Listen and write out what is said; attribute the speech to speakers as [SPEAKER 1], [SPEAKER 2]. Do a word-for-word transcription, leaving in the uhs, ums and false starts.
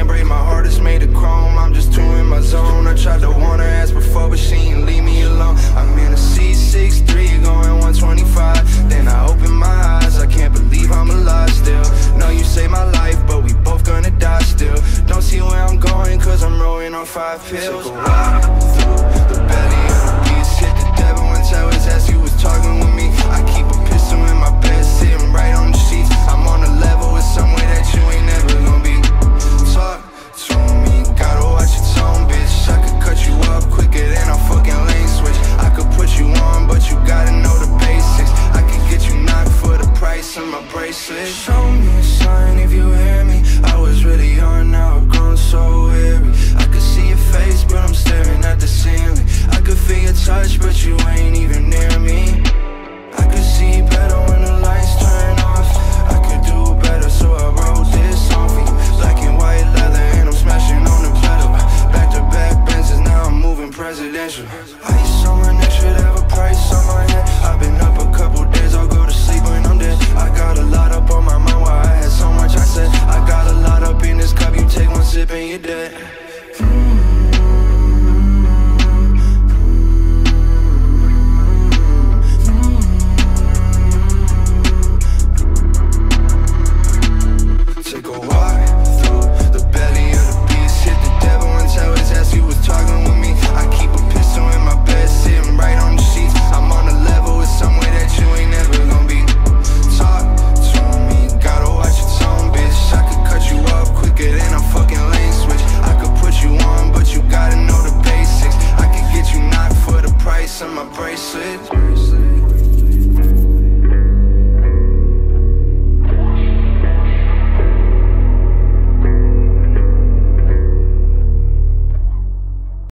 [SPEAKER 1] break my heart, it's made of chrome. I'm just too in my zone. I tried to warn her ass before, but she ain't leave me alone. I'm in a C sixty-three going one twenty-five. Then I open my eyes, I can't believe I'm alive still. Know you saved my life, but we both gonna die still. Don't see where I'm going, cause I'm rolling on five pills.